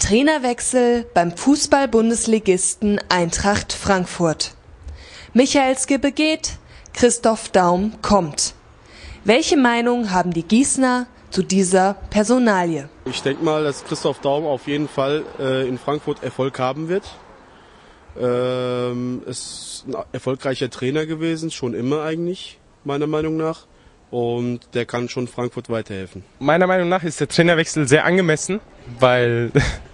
Trainerwechsel beim Fußball-Bundesligisten Eintracht Frankfurt. Michael Skibbe geht, Christoph Daum kommt. Welche Meinung haben die Gießener zu dieser Personalie? Ich denke mal, dass Christoph Daum auf jeden Fall in Frankfurt Erfolg haben wird. Ist ein erfolgreicher Trainer gewesen, schon immer eigentlich, meiner Meinung nach. Und der kann schon Frankfurt weiterhelfen. Meiner Meinung nach ist der Trainerwechsel sehr angemessen, weil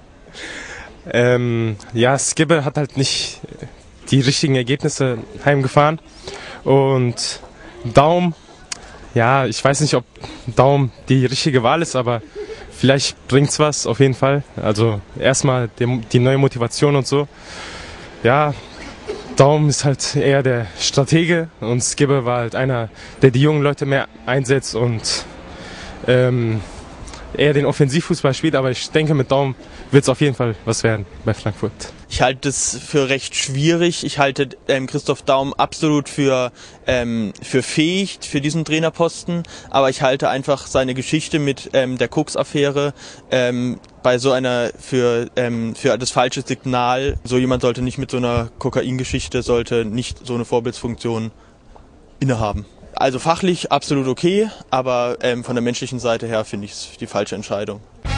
Skibbe hat halt nicht die richtigen Ergebnisse heimgefahren. Und Daum, ja, ich weiß nicht, ob Daum die richtige Wahl ist, aber vielleicht bringt's was auf jeden Fall. Also erstmal die neue Motivation und so. Ja, Daum ist halt eher der Stratege und Skibbe war halt einer, der die jungen Leute mehr einsetzt und eher den Offensivfußball spielt. Aber ich denke, mit Daum wird es auf jeden Fall was werden bei Frankfurt. Ich halte es für recht schwierig. Ich halte Christoph Daum absolut für fähig für diesen Trainerposten. Aber ich halte einfach seine Geschichte mit der Koks-Affäre bei so einer für das falsche Signal. So jemand sollte nicht mit so einer Kokaingeschichte, sollte nicht so eine Vorbildsfunktion innehaben. Also fachlich absolut okay, aber von der menschlichen Seite her finde ich es die falsche Entscheidung.